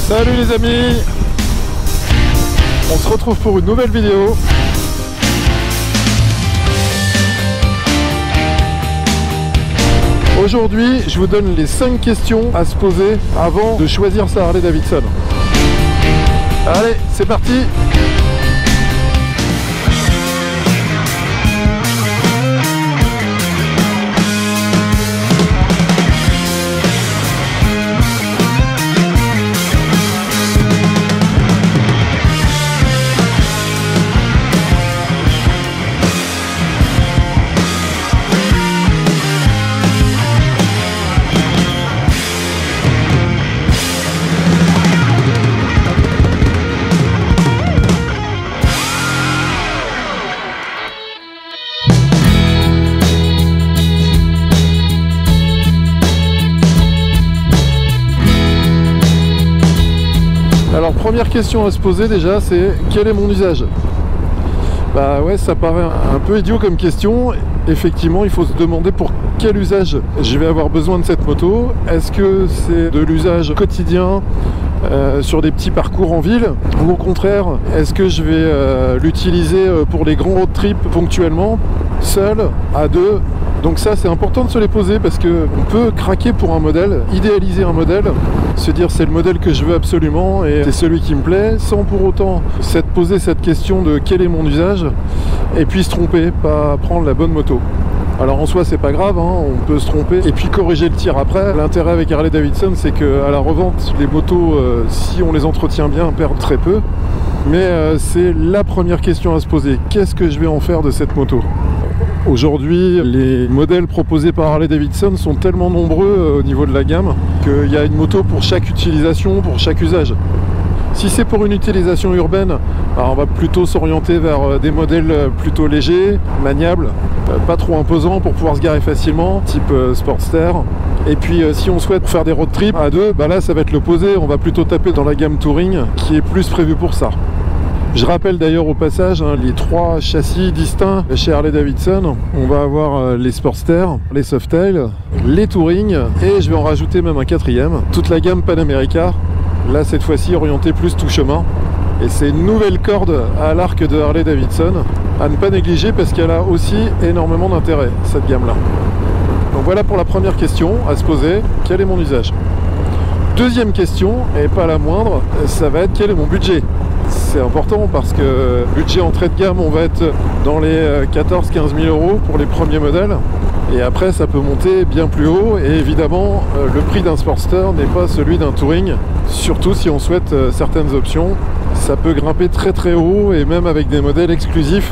Salut les amis, on se retrouve pour une nouvelle vidéo. Aujourd'hui, je vous donne les 5 questions à se poser avant de choisir sa Harley Davidson. Allez, c'est parti! Alors première question à se poser déjà, c'est quel est mon usage? Bah ouais, ça paraît un peu idiot comme question. Effectivement, il faut se demander pour quel usage je vais avoir besoin de cette moto. Est-ce que c'est de l'usage quotidien sur des petits parcours en ville, ou au contraire, est-ce que je vais l'utiliser pour les grands road trips ponctuellement, seul, à deux? Donc ça, c'est important de se les poser parce que on peut craquer pour un modèle, idéaliser un modèle, se dire c'est le modèle que je veux absolument et c'est celui qui me plaît, sans pour autant poser cette question de quel est mon usage, et puis se tromper, pas prendre la bonne moto. Alors en soi c'est pas grave, hein, on peut se tromper et puis corriger le tir après. L'intérêt avec Harley Davidson, c'est qu'à la revente, les motos, si on les entretient bien, perdent très peu. Mais c'est la première question à se poser, qu'est-ce que je vais en faire de cette moto? Aujourd'hui, les modèles proposés par Harley Davidson sont tellement nombreux au niveau de la gamme qu'il y a une moto pour chaque utilisation, pour chaque usage. Si c'est pour une utilisation urbaine, alors on va plutôt s'orienter vers des modèles plutôt légers, maniables, pas trop imposants pour pouvoir se garer facilement, type Sportster. Et puis si on souhaite faire des road trips à deux, bah là ça va être l'opposé, on va plutôt taper dans la gamme Touring qui est plus prévue pour ça. Je rappelle d'ailleurs au passage les 3 châssis distincts chez Harley Davidson. On va avoir les Sportster, les Softail, les Touring et je vais en rajouter même un 4e. Toute la gamme Panamerica, là cette fois-ci orientée plus tout chemin. Et c'est une nouvelle corde à l'arc de Harley Davidson à ne pas négliger parce qu'elle a aussi énormément d'intérêt, cette gamme-là. Donc voilà pour la première question à se poser, quel est mon usage? Deuxième question, et pas la moindre, ça va être quel est mon budget? C'est important parce que budget entrée de gamme, on va être dans les 14-15 000 euros pour les premiers modèles. Et après, ça peut monter bien plus haut. Et évidemment, le prix d'un Sportster n'est pas celui d'un Touring. Surtout si on souhaite certaines options. Ça peut grimper très très haut et même avec des modèles exclusifs.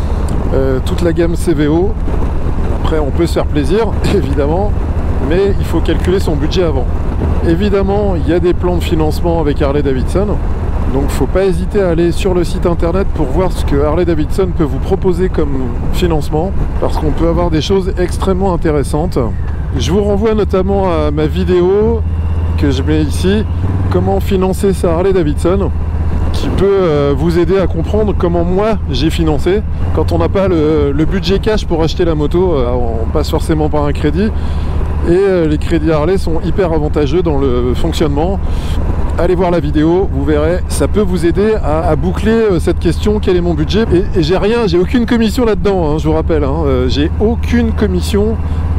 Toute la gamme CVO. Après, on peut se faire plaisir, évidemment. Mais il faut calculer son budget avant. Évidemment, il y a des plans de financement avec Harley Davidson. Donc il ne faut pas hésiter à aller sur le site internet pour voir ce que Harley Davidson peut vous proposer comme financement, parce qu'on peut avoir des choses extrêmement intéressantes. Je vous renvoie notamment à ma vidéo que je mets ici, comment financer sa Harley Davidson, qui peut vous aider à comprendre comment moi j'ai financé. Quand on n'a pas le budget cash pour acheter la moto, on passe forcément par un crédit. Et les crédits Harley sont hyper avantageux dans le fonctionnement. Allez voir la vidéo, vous verrez, ça peut vous aider à boucler cette question, quel est mon budget? Et j'ai aucune commission là-dedans, hein, je vous rappelle, hein, j'ai aucune commission.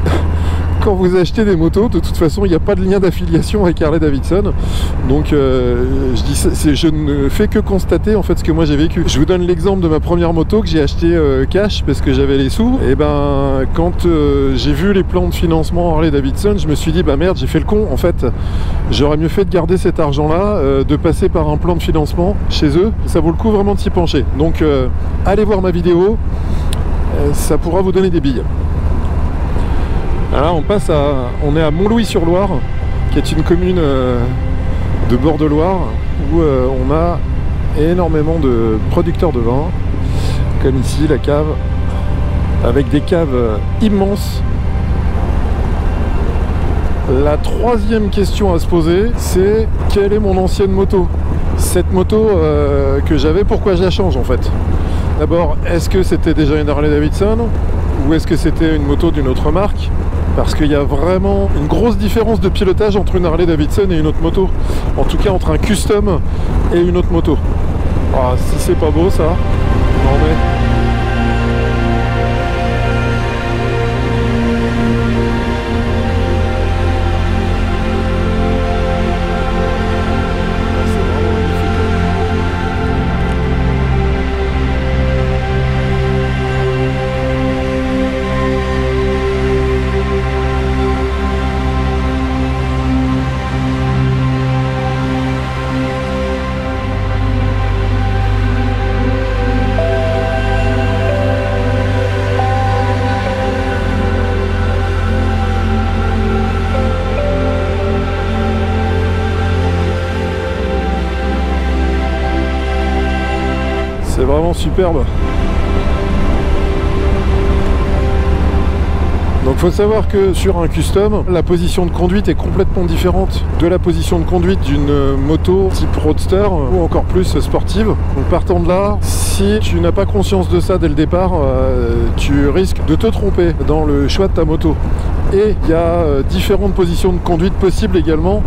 Quand vous achetez des motos, de toute façon, il n'y a pas de lien d'affiliation avec Harley Davidson. Donc, je ne fais que constater en fait ce que moi j'ai vécu. Je vous donne l'exemple de ma première moto que j'ai acheté cash parce que j'avais les sous. Et ben, quand j'ai vu les plans de financement Harley Davidson, je me suis dit, bah merde, j'ai fait le con. En fait, j'aurais mieux fait de garder cet argent-là, de passer par un plan de financement chez eux. Ça vaut le coup vraiment de s'y pencher. Donc, allez voir ma vidéo, ça pourra vous donner des billes. Alors on est à Montlouis-sur-Loire, qui est une commune de bord de Loire, où on a énormément de producteurs de vin, comme ici la cave, avec des caves immenses. La troisième question à se poser, c'est quelle est mon ancienne moto? Cette moto que j'avais, pourquoi je la change en fait? D'abord, est-ce que c'était déjà une Harley Davidson ou est-ce que c'était une moto d'une autre marque? parce qu'il y a vraiment une grosse différence de pilotage entre une Harley Davidson et une autre moto. En tout cas entre un custom et une autre moto. Ah, si c'est pas beau ça, non mais... C'est vraiment superbe. Donc faut savoir que sur un custom, la position de conduite est complètement différente de la position de conduite d'une moto type roadster ou encore plus sportive. Donc partant de là, si tu n'as pas conscience de ça dès le départ, tu risques de te tromper dans le choix de ta moto. Et il y a différentes positions de conduite possibles également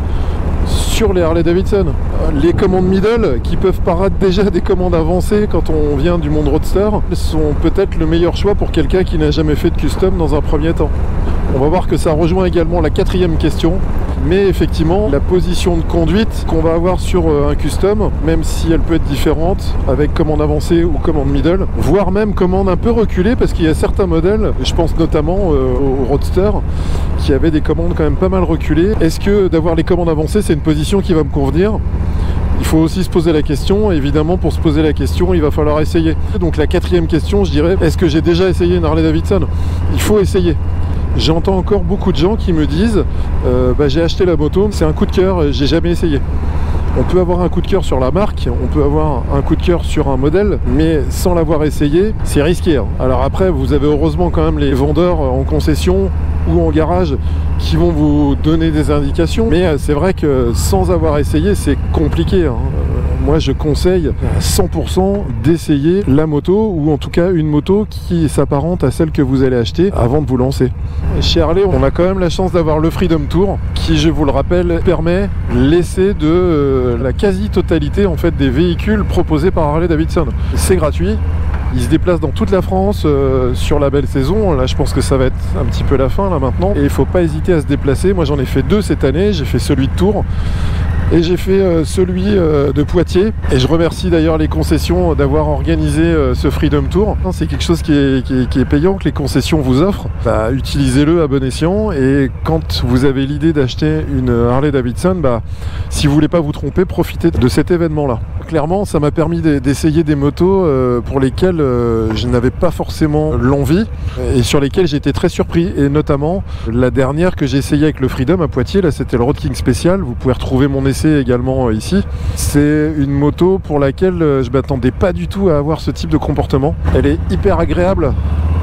sur les Harley Davidson. Les commandes middle, qui peuvent paraître déjà des commandes avancées quand on vient du monde roadster, sont peut-être le meilleur choix pour quelqu'un qui n'a jamais fait de custom dans un premier temps. On va voir que ça rejoint également la quatrième question, mais effectivement la position de conduite qu'on va avoir sur un custom, même si elle peut être différente avec commande avancée ou commande middle, voire même commande un peu reculée, parce qu'il y a certains modèles, je pense notamment au roadster, qui avaient des commandes quand même pas mal reculées. Est-ce que d'avoir les commandes avancées, c'est une position qui va me convenir ? Il faut aussi se poser la question. Évidemment, pour se poser la question, il va falloir essayer. Donc la quatrième question, je dirais, est-ce que j'ai déjà essayé une Harley Davidson ? Il faut essayer. J'entends encore beaucoup de gens qui me disent j'ai acheté la moto, c'est un coup de cœur, j'ai jamais essayé. On peut avoir un coup de cœur sur la marque, on peut avoir un coup de cœur sur un modèle, mais sans l'avoir essayé, c'est risqué. Alors après, vous avez heureusement quand même les vendeurs en concession ou en garage qui vont vous donner des indications, mais c'est vrai que sans avoir essayé, c'est compliqué. Moi, je conseille à 100% d'essayer la moto, ou en tout cas une moto qui s'apparente à celle que vous allez acheter avant de vous lancer. Chez Harley, on a quand même la chance d'avoir le Freedom Tour, qui, je vous le rappelle, permet l'essai de la quasi-totalité en fait des véhicules proposés par Harley Davidson. C'est gratuit. Il se déplace dans toute la France sur la belle saison. Là, je pense que ça va être un petit peu la fin là maintenant. Et il ne faut pas hésiter à se déplacer. Moi, j'en ai fait 2 cette année. J'ai fait celui de Tours et j'ai fait celui de Poitiers. Et je remercie d'ailleurs les concessions d'avoir organisé ce Freedom Tour. C'est quelque chose qui est payant, que les concessions vous offrent. Utilisez-le à bon escient. Et quand vous avez l'idée d'acheter une Harley Davidson, si vous voulez pas vous tromper, profitez de cet événement-là. Clairement, ça m'a permis d'essayer des motos pour lesquelles je n'avais pas forcément l'envie et sur lesquelles j'ai été très surpris. Et notamment la dernière que j'ai essayé avec le Freedom à Poitiers, là c'était le Road King spécial. Vous pouvez retrouver mon essai également ici. C'est une moto pour laquelle je m'attendais pas du tout à avoir ce type de comportement. Elle est hyper agréable,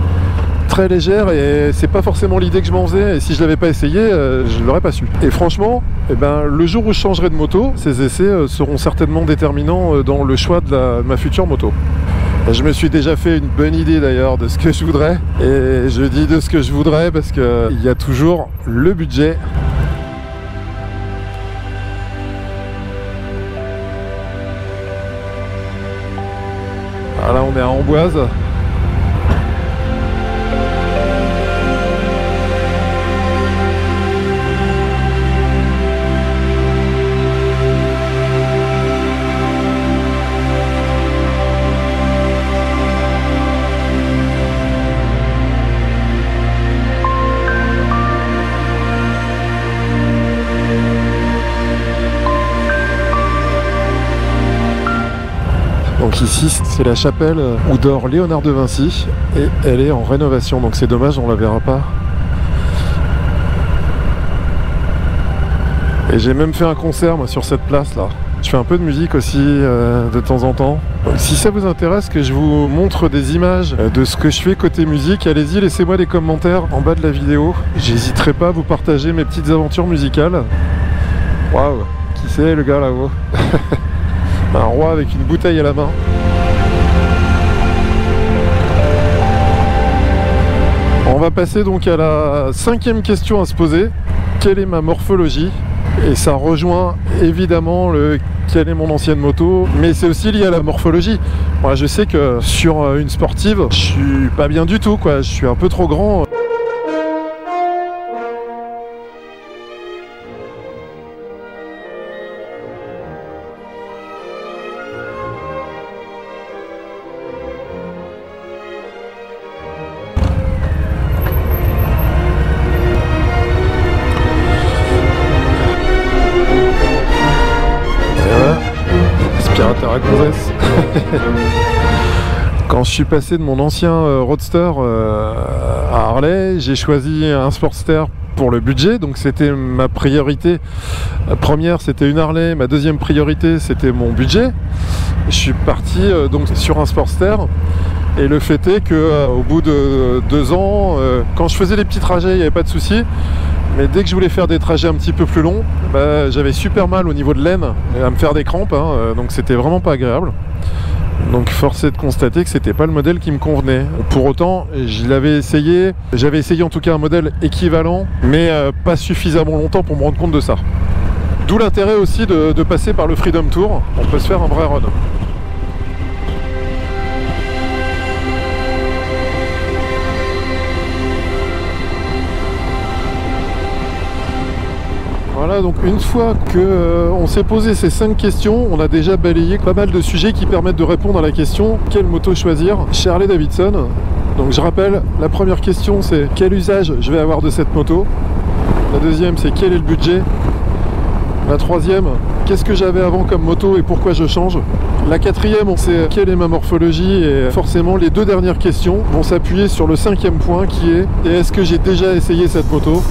très légère, et c'est pas forcément l'idée que je m'en faisais, et si je l'avais pas essayé, je l'aurais pas su. Et franchement, le jour où je changerai de moto, ces essais seront certainement déterminants dans le choix de ma future moto. Je me suis déjà fait une bonne idée d'ailleurs de ce que je voudrais, et je dis de ce que je voudrais parce qu'il y a toujours le budget. Là on est à Amboise. Donc ici c'est la chapelle où dort Léonard de Vinci et elle est en rénovation, donc c'est dommage, on la verra pas. Et j'ai même fait un concert moi sur cette place là. Je fais un peu de musique aussi de temps en temps. Donc, si ça vous intéresse que je vous montre des images de ce que je fais côté musique, allez-y, laissez-moi des commentaires en bas de la vidéo. J'hésiterai pas à vous partager mes petites aventures musicales. Waouh, qui c'est le gars là-haut? Un roi avec une bouteille à la main. En va passer donc à la 5e question à se poser. Quelle est ma morphologie? Et ça rejoint évidemment le quelle est mon ancienne moto, mais c'est aussi lié à la morphologie. Moi, je sais que sur une sportive, je suis pas bien du tout, quoi. Je suis un peu trop grand. À Gonzès. Quand je suis passé de mon ancien Roadster à Harley, j'ai choisi un Sportster pour le budget, donc c'était ma priorité. La première, c'était une Harley, ma deuxième priorité, c'était mon budget. Je suis parti donc sur un Sportster. Et le fait est que au bout de 2 ans, quand je faisais les petits trajets, il n'y avait pas de souci. Mais dès que je voulais faire des trajets un petit peu plus longs, j'avais super mal au niveau de l'aine, à me faire des crampes, donc c'était vraiment pas agréable. Donc force est de constater que c'était pas le modèle qui me convenait. Pour autant, j'avais essayé en tout cas un modèle équivalent, mais pas suffisamment longtemps pour me rendre compte de ça. D'où l'intérêt aussi de passer par le Freedom Tour, on peut se faire un vrai run. Voilà, donc une fois qu'on s'est posé ces 5 questions, on a déjà balayé pas mal de sujets qui permettent de répondre à la question quelle moto choisir chez Harley-Davidson. Donc je rappelle, la première question c'est quel usage je vais avoir de cette moto. La deuxième c'est quel est le budget. La troisième, qu'est-ce que j'avais avant comme moto et pourquoi je change. La quatrième, c'est quelle est ma morphologie, et forcément les 2 dernières questions vont s'appuyer sur le 5e point qui est est-ce que j'ai déjà essayé cette moto.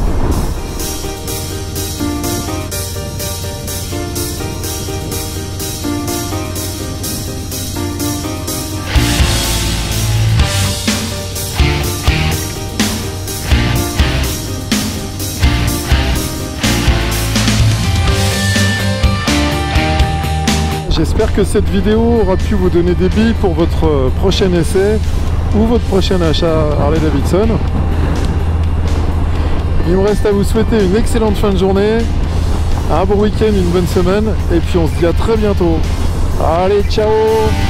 J'espère que cette vidéo aura pu vous donner des billes pour votre prochain essai ou votre prochain achat Harley-Davidson. Il me reste à vous souhaiter une excellente fin de journée, un bon week-end, une bonne semaine, et puis on se dit à très bientôt. Allez, ciao!